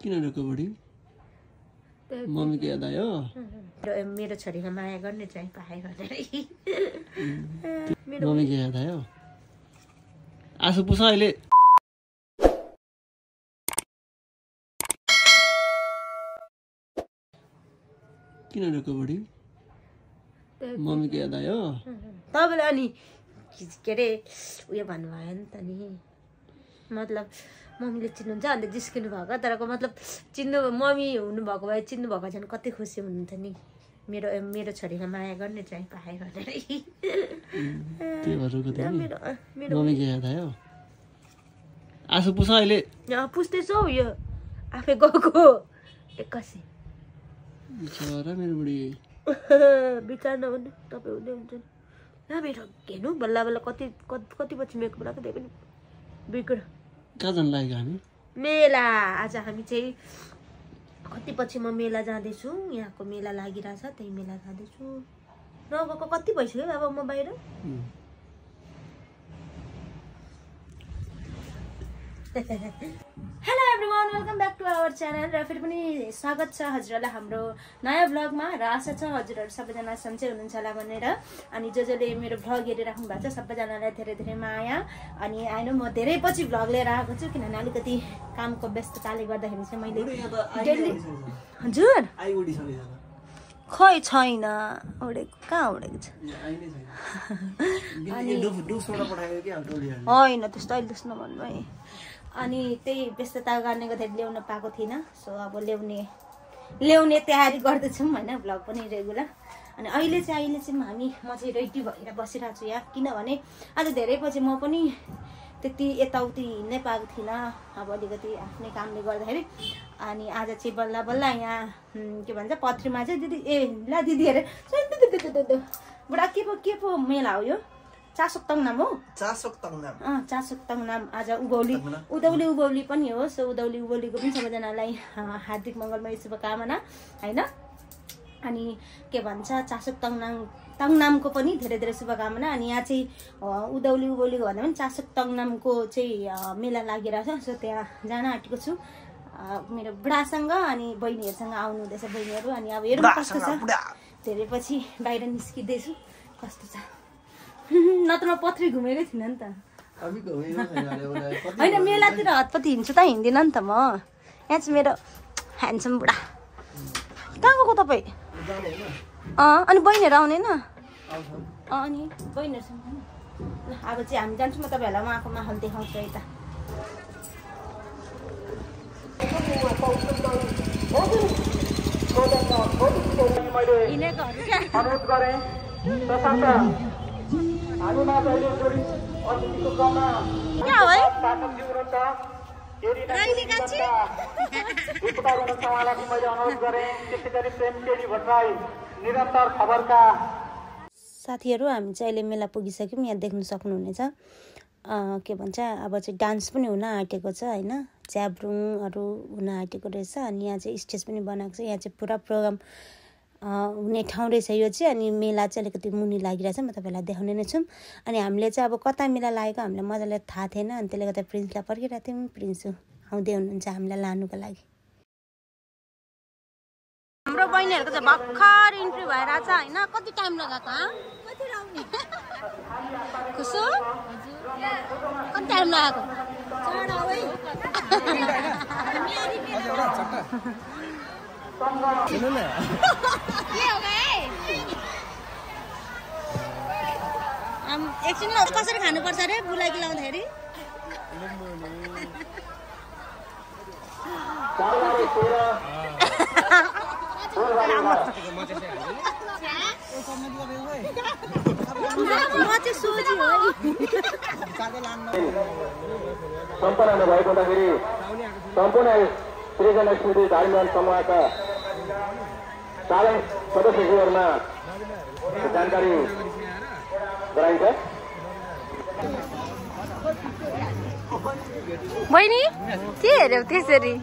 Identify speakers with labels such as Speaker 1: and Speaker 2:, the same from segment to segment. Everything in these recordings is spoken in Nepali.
Speaker 1: किन ढुक्क बढी मम्मीको याद आयो
Speaker 2: मेरो छोरीमा माया गर्ने चाहिँ पाए भनेर
Speaker 1: मम्मीको याद आयो आँसु पुछ अहिले किन ढुक्क बढी मम्मीको याद आयो
Speaker 2: तपाईँले अनि के अरे उयो भन्नुभयो नि त नि मतलब मम्मीले चिन्नुहुन्छ अन्त जिस्किनु भएको तर मतलब चिन्नु मम्मी हुनुभएको भए चिन्नु भएको झन् कति खुसी हुनुहुन्थ्यो नि मेरो छोरीमा माया गर्ने चाहिँ पाए भनेर
Speaker 1: मम्मीको याद आयो आँसु पुछ अहिले
Speaker 2: पुस्दैछु यो आफै गएको एक्कासी
Speaker 1: बिचरा मेरो बुढी
Speaker 2: विचार नहुने तपाईँ हुँदै हुन्छ नि ला मेरो हेर्नु बल्ल बल्ल कति पछि मेकअप लगाएको त्यही पनि बिग्र
Speaker 1: कहाँ जानु लागेको हामी
Speaker 2: मेला आज हामी चाहिँ कति पछि म मेला जाँदैछु यहाँको मेला लागिरहेछ त्यही मेला जाँदैछु नगएको कति भइसक्यो अब म बाहिर hello everyone welcome back to our channel र फेरि पनि स्वागत छ हजुरहरूलाई हाम्रो नयाँ भ्लगमा र आशा छ हजुरहरू सबैजना सन्चै हुनुहुन्छ होला भनेर अनि जसले मेरो भ्लग हेरिराख्नु भएको छ सबैजनालाई धेरै धेरै माया अनि होइन म धेरै पछि भ्लग लिएर आएको छु किनभने अलिकति कामको व्यस्तताले गर्दाखेरि चाहिँ मैले डेली हजुर खै छैन उडेको कहाँ उडेको छ होइन त्यस्तो अहिले त्यस्तो नभन्नु है अनि त्यही व्यस्तता गर्ने गर्दाखेरि ल्याउन पाएको थिइनँ सो अब ल्याउने तयारी गर्दैछौँ होइन भ्लग पनि रेगुलर अनि अहिले चाहिँ म चाहिँ रेडी भएर बसिरहेको छु यहाँ किनभने आज धेरै पछि म पनि त्यति यताउति हिँड्नै पाएको थिइनँ अब अलिकति आफ्नै कामले गर्दाखेरि अनि आज चाहिँ बल्ल बल्ल यहाँ के भन्छ पत्रीमा चाहिँ दिदी ला दिदी अरे बुढा के पो मेला हो यो चासोक्तङ नाम हो चासोक्तङ नाम आज उभौली पनि हो सो उभौलीको पनि सबैजनालाई हार्दिक मङ्गलमय शुभकामना होइन अनि के भन्छ चासोक्तङ नामको पनि धेरै धेरै शुभकामना अनि यहाँ चाहिँ उभौलीको भन्दा पनि चासोक्तङ नामको चाहिँ मेला लागिरहेछ सो त्यहाँ जान आँटेको छु मेरो बुढासँग अनि बहिनीहरूसँग आउनु हुँदैछ बहिनीहरू अनि अब हेर्नु कस्तो छ धेरै पछि बाहिर निस्किँदैछु कस्तो छ नत्र म पत्री घुमेकै थिइनँ नि त होइन मेलातिर हतपति हिँड्छु त हिँड्दिनँ नि त म यहाँ चाहिँ मेरो ह्यान्डसम बुढा कहाँ गएको तपाईँ अनि बहिनीहरू आउँदैन अनि बहिनीहरूसँग अब चाहिँ हामी जान्छौँ म तपाईँहरूलाई उहाँको माहौल देखाउँछु यता
Speaker 3: अनुरोध गरेँ तसर्थ हामीमा जहिले जोडी अतिथिको क्रममा पाठकजी हुनुहुन्छ रिपोर्टर हुनुहुन्छ उहाँलाई पनि मैले अनुरोध गरेँ त्यसै गरी प्रेम केडी भट्टराई निरन्तर खबरका
Speaker 2: साथीहरू हामी चाहिँ अहिले मेला पुगिसक्यौँ यहाँ देख्न सक्नुहुनेछ के भन्छ अब चाहिँ डान्स पनि हुन आँटेको छ होइन च्याब्रुङहरू हुन आँटेको रहेछ अनि यहाँ चाहिँ स्टेज पनि बनाएको छ यहाँ चाहिँ पुरा प्रोग्राम हुने ठाउँ रहेछ यो चाहिँ अनि मेला चाहिँ अलिकति मुनि लागिरहेछ म तपाईँलाई देखाउने नै छु अनि हामीले चाहिँ अब कता मेला लागेको हामीलाई मजाले थाहा थिएन अनि त्यसले गर्दा प्रिन्सलाई पर्खिरहेको थियौँ प्रिन्स आउँदै हुनुहुन्छ हामीलाई लानुको लागि हाम्रो बहिनीहरूको चाहिँ भर्खर इन्ट्री भएर छ होइन कति टाइम लगाएको खुसु कति टाइम लगाएको एकछिन कसरी खानुपर्छ अरे बुलाकी लाउँदाखेरि
Speaker 3: सम्पन्न भएको हुँदाखेरि सम्पूर्ण सृजना स्मृति धार्मिक समूहका चालक सदस्यहरूमा जानकारी गराइन्छ
Speaker 2: बहिनी के हेर्यौ त्यसरी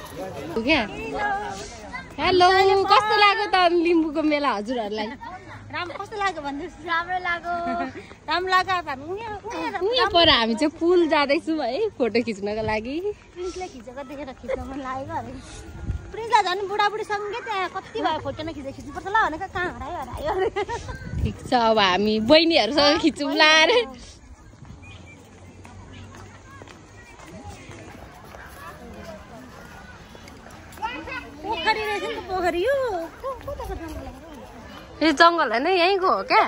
Speaker 2: हेलो कस्तो लाग्यो त लिम्बूको मेला हजुरहरूलाई राम्रो कस्तो लाग्यो भन्नुहोस् राम्रो लाग्यो राम्रो लाग्यो
Speaker 4: उयो पर हामी चाहिँ पुल जाँदैछौँ है फोटो खिच्नको लागि
Speaker 2: प्रिन्सले खिचेको देखेर खिच्न मन लागेको अरे प्रिन्सलाई झन् बुढाबुढीसँगै त्यहाँ कति भयो फोटो नै खिच्नुपर्छ ल भनेको कहाँ हरायो अरे
Speaker 4: ठिक छ अब हामी बहिनीहरूसँग खिचौँला अरे
Speaker 2: पोखरी रहेछ नि त पोखरी यो
Speaker 4: यो जङ्गल होइन यहीँको हो क्या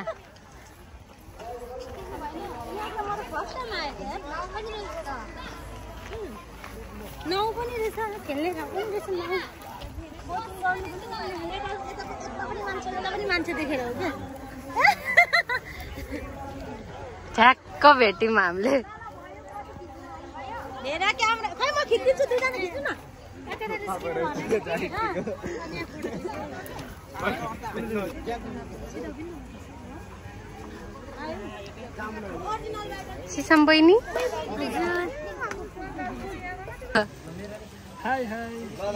Speaker 2: नाउ पनि रहेछ खेल्ने ठाउँ पनि रहेछ मान्छे देखेर हो क्या
Speaker 4: ठ्याक्क भेट्यौँ हामीले
Speaker 2: हेर क्यामेरा खै म खिचिदिन्छु दुईजना खिच्नु न
Speaker 4: सिसम बहिनी
Speaker 1: हाई हाई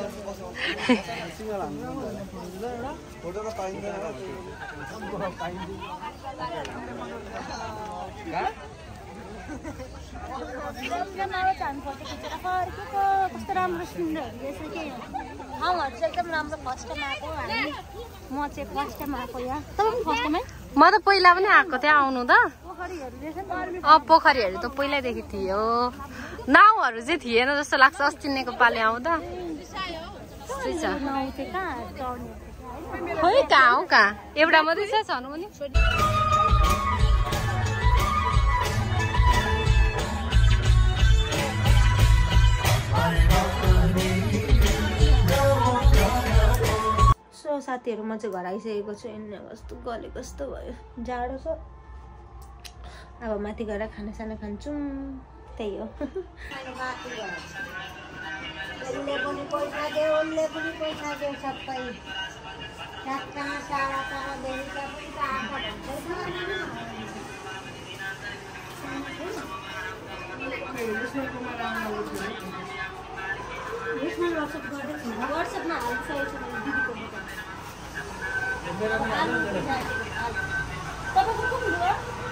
Speaker 2: कस्तो राम्रो सुन्दर रहेछ कि ठाउँहरू चाहिँ एकदम राम्रो फर्स्ट टाइम आएको हामी म चाहिँ फर्स्ट टाइम आएको यहाँ तपाईँ पनि फर्स्ट टाइमै
Speaker 4: म त पहिला पनि आएको थिएँ आउनु त
Speaker 2: पोखरीहरू रहेछ नि
Speaker 4: पोखरीहरू त पहिल्यैदेखि थियो नाउहरू चाहिँ थिएन जस्तो लाग्छ अस्ति नेको पालि आउँदा
Speaker 2: नाउ चाहिँ कहाँ चढ्ने
Speaker 4: खोइ कहाँ हो कहाँ एउटा मात्रै छ छनु पनि
Speaker 2: सो साथीहरू म चाहिँ घर आइसकेको छु कस्तो गले कस्तो भयो जाडो छ अब माथि गएर खानासाना खान्छौँ त्यही हो वाट्सएपमा हालिसकेको छु मैले दिदीको तपाईँको कुन भयो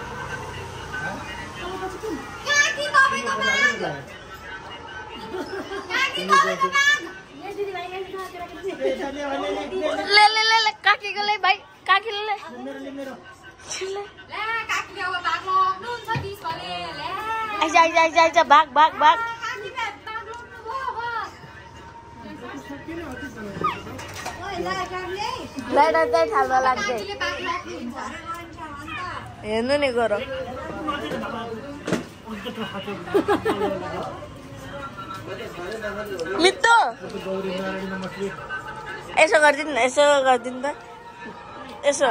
Speaker 4: ले काकीको ले भाइ काकीले ले आइज भाग भाग भाग थाल्न लाग्दै हेर्नु नि गर मित्तो यसो गरिदिनु न यसो गरिदिनु त यसो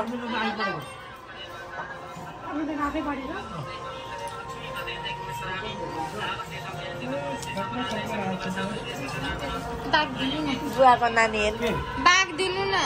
Speaker 4: बुवाको नानी हेर्नु बाघ दिनु न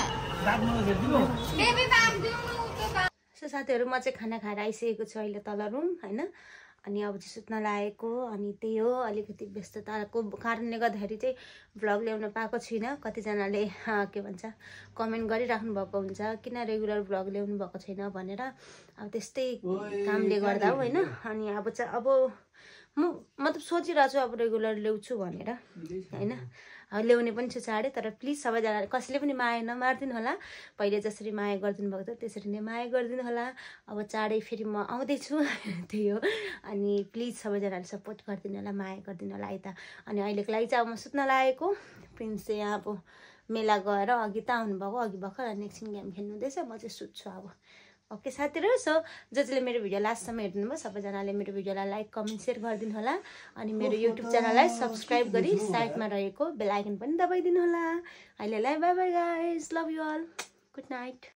Speaker 2: सो साथीहरू म चाहिँ खाना खाएर आइसकेको छु अहिले तल रुम होइन अनि अब चाहिँ सुत्न लागेको अनि त्यही हो अलिकति व्यस्तताको कारणले गर्दाखेरि चाहिँ भ्लग ल्याउन पाएको छुइनँ कतिजनाले के भन्छ कमेन्ट गरिराख्नु भएको हुन्छ किन रेगुलर भ्लग ल्याउनु भएको छैन भनेर अब त्यस्तै कामले गर्दा हो होइन अनि अब चाहिँ अब म मतलब सोचिरहेको छु अब रेगुलर ल्याउँछु भनेर होइन ल्याउने पनि छु चाँडै तर प्लिज सबैजनाले कसैले पनि माया नमारिदिनु होला पहिले जसरी माया गरिदिनु भएको थियो त्यसरी नै माया गरिदिनु होला अब चाँडै फेरि म आउँदैछु त्यही हो अनि प्लिज सबैजनाले सपोर्ट गरिदिनु होला माया गरिदिनु होला है त अनि अहिलेको लागि चाहिँ अब म सुत्न लागेको प्रिन्स चाहिँ यहाँ अब मेला गएर अघि त आउनुभएको अघि भर्खर अनि एकछिन गेम खेल्नु हुँदैछ म चाहिँ सुत्छु अब ओके साथीहरू सो जसले मेरो भिडियो लास्टसम्म हेर्नुभयो सबैजनाले मेरो भिडियोलाई लाइक कमेन्ट सेयर गरिदिनु होला अनि मेरो युट्युब च्यानललाई सब्सक्राइब गरी साइडमा रहेको बेल आइकन पनि दबाइदिनु होला अहिलेलाई bye bye guys love you all good night